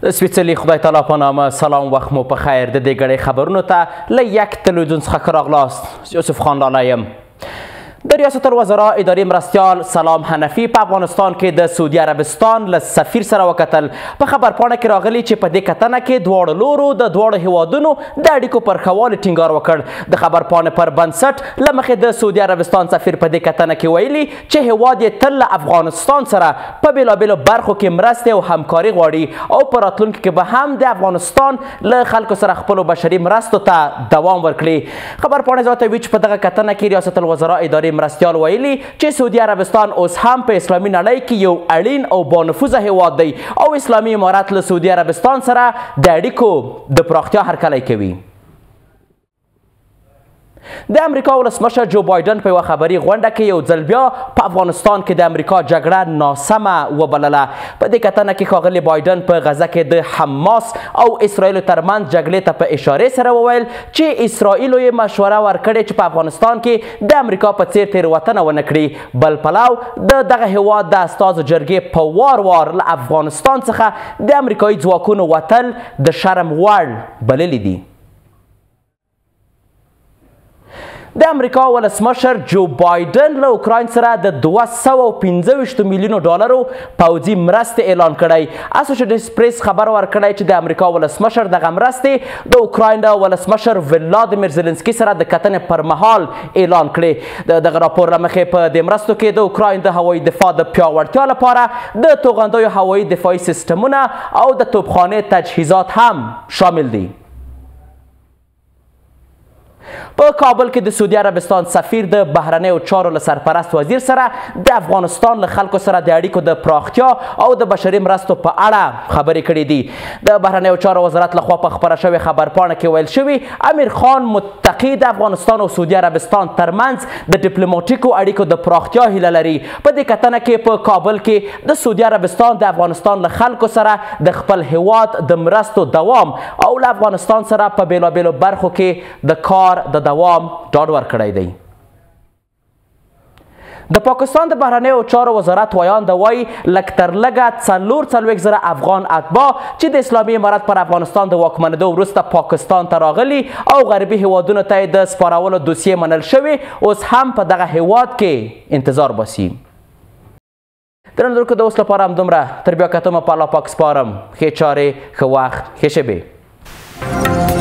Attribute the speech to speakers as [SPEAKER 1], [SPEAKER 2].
[SPEAKER 1] سپیڅلي خدای تعالی په نامه سلام وخت مو په خیر. د دې ګړۍ خبرونو ته له یک تلویزیون څخه ښه راغلاست. یوسف خان لالا یم. د ریاست الوزرا اداري مرستیال سلام حنفي په افغانستان کې د سعودي عربستان له سفیر سره وکتل. په خبرپاڼه کې راغلي چې په دې کتنه کې دواړو لورو د دواړو هیوادونو د اړیکو پر ښه والي ټینګار وکړ. د خبرپاڼې پر بنسټ له مخې د سعودي عربستان سفیر په دې کتنه کې ویلي چې هیواد یې تل له افغانستان سره په بېلابېلو برخو کې مرستې او همکاري غواړي او په راتلونکي کې به هم د افغانستان له خلکو سره خپلو بشري مرستو ته دوام ورکړي. خبرپاڼې زیاتوي چې په دغه کتنه کې ریاست الوزرا اداري مرستیال ویلي چې سعودي عربستان اوس هم په اسلامي نړۍ کې یو اړین او بانفوذه هیواد دی او اسلامي امارت له سعودي عربستان سره د اړیکو د پراختیا هرکلی کوي. د امریکا ولسمشر جو بایدن په یوه خبري غونډه کې یو ځل بیا په افغانستان کې د امریکا جګړه ناسمه وبلله. په دې کتنه کې ښاغلي بایدن په غزه کې د حماس او اسرائیلو ترمنځ جګړې ته په اشارې سره وویل چې اسرائیلو یې مشوره ورکړې چې په افغانستان کې د امریکا په څیر تېروتنه ونه کړي. بل پلو د دغه هیواد د استازو جرګې په وار وار له افغانستان څخه د امریکایي ځواکونو وتل د شرم وړ بللي دي. د امریکا ولسمشر جو بایدن له اوکراین سره د 225 میلیونو ډالرو پوځي مرستې اعلان کړی. اسوسییټډ پریس خبر ورکړی چې د امریکا ولسمشر دغه مرستې د اوکراین د ولسمشر ولادیمیر زلنسکي سره د کتنې پر مهال اعلان کړي. د دغه راپور له مخې په دې مرستو کې د اوکراین د هوایي دفاع د پیاوړتیا لپاره د توغندیو هوایي دفاعي سیستمونه او د توپخانې تجهیزات هم شامل دي. په کابل کې د سعودي عربستان سفیر د بهرنیو چارو له سرپرست وزیر سره د افغانستان له خلکو سره د اړیکو د پراختیا او د بشري مرستو په اړه خبرې کړې دي. د بهرنیو چارو وزارت لخوا په خپره شوې خبرپاڼه کې ویل شوي امیر خان متقي د افغانستان او سعودي عربستان ترمنځ د ډیپلوماټیکو اړیکو د پراختیا هیله لري. په دې کتنه کې په کابل کې د سعودي عربستان د افغانستان له خلکو سره د خپل هیواد د مرستو دوام او له افغانستان سره په بېلابېلو برخو کې د کار د دوام ډاډ ورکړی دی. د پاکستان د بهرنیو چارو وزارت ویان د وایي لږ تر لږه 44,000 افغان اتباع چې د اسلامي امارت پر افغانستان د واکمنېدو وروسته پاکستان ته راغلي او غربي هیوادونو ته یې د سپارولو دوسیې منل شوې اوس هم په دغه هیواد کې انتظار باسي. درنو لیدونکو د اوس لپاره همدومره. تر بیا کتنو په الله پاک سپارم. ښې چارې، ښه وخت، ښې شېبې.